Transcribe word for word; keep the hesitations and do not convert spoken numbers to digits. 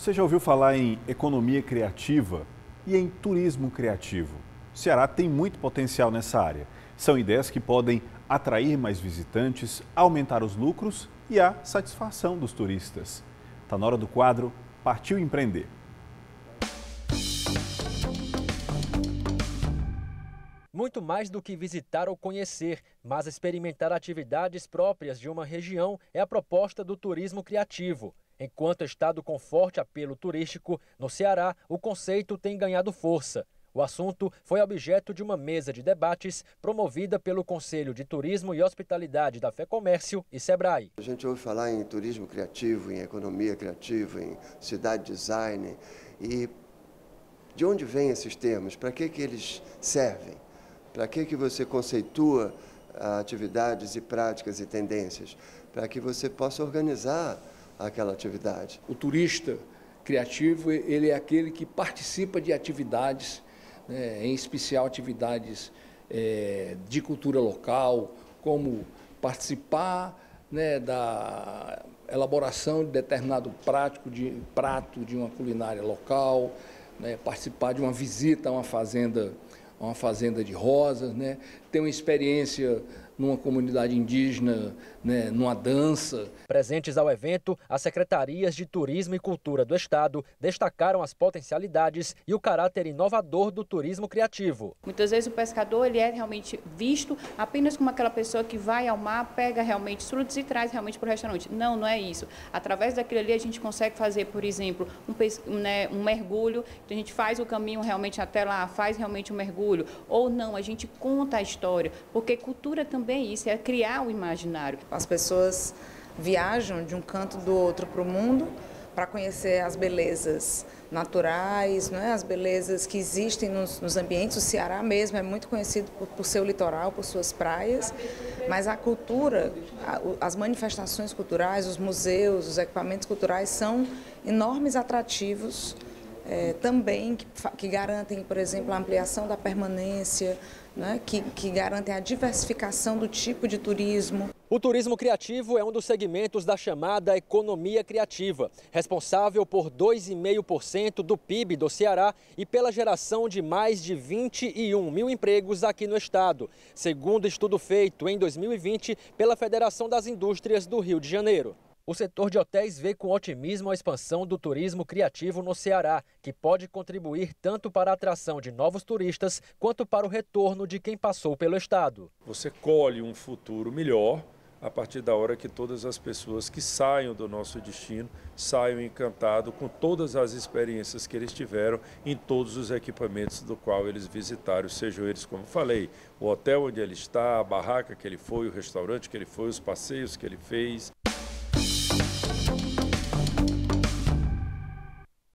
Você já ouviu falar em economia criativa e em turismo criativo? O Ceará tem muito potencial nessa área. São ideias que podem atrair mais visitantes, aumentar os lucros e a satisfação dos turistas. Está na hora do quadro Partiu Empreender. Muito mais do que visitar ou conhecer, mas experimentar atividades próprias de uma região é a proposta do turismo criativo. Enquanto estado com forte apelo turístico, no Ceará o conceito tem ganhado força. O assunto foi objeto de uma mesa de debates promovida pelo Conselho de Turismo e Hospitalidade da FEComércio e Sebrae. A gente ouve falar em turismo criativo, em economia criativa, em cidade design. E de onde vêm esses termos? Para que que eles servem? Para que que você conceitua atividades e práticas e tendências? Para que você possa organizar aquela atividade. O turista criativo, ele é aquele que participa de atividades, né, em especial atividades é, de cultura local, como participar, né, da elaboração de determinado prático de, prato de uma culinária local, né, participar de uma visita a uma fazenda, a uma fazenda de rosas, né, ter uma experiência numa comunidade indígena, né, numa dança. Presentes ao evento, as secretarias de Turismo e Cultura do Estado destacaram as potencialidades e o caráter inovador do turismo criativo. Muitas vezes o pescador ele é realmente visto apenas como aquela pessoa que vai ao mar, pega realmente os frutos e traz realmente para o restaurante. Não, não é isso. Através daquilo ali a gente consegue fazer, por exemplo, um, né, um mergulho, então a gente faz o caminho realmente até lá, faz realmente um mergulho. Ou não, a gente conta a história, porque cultura também é isso, é criar o imaginário. As pessoas viajam de um canto do outro para o mundo para conhecer as belezas naturais, não é? As belezas que existem nos, nos ambientes. O Ceará mesmo é muito conhecido por, por seu litoral, por suas praias, mas a cultura, a, as manifestações culturais, os museus, os equipamentos culturais são enormes atrativos é, também que, que garantem, por exemplo, a ampliação da permanência, né, que, que garantem a diversificação do tipo de turismo. O turismo criativo é um dos segmentos da chamada economia criativa, responsável por dois vírgula cinco por cento do P I B do Ceará e pela geração de mais de vinte e um mil empregos aqui no estado, segundo estudo feito em dois mil e vinte pela Federação das Indústrias do Rio de Janeiro. O setor de hotéis vê com otimismo a expansão do turismo criativo no Ceará, que pode contribuir tanto para a atração de novos turistas quanto para o retorno de quem passou pelo estado. Você colhe um futuro melhor a partir da hora que todas as pessoas que saiam do nosso destino saiam encantados com todas as experiências que eles tiveram em todos os equipamentos do qual eles visitaram, sejam eles, como falei, o hotel onde ele está, a barraca que ele foi, o restaurante que ele foi, os passeios que ele fez.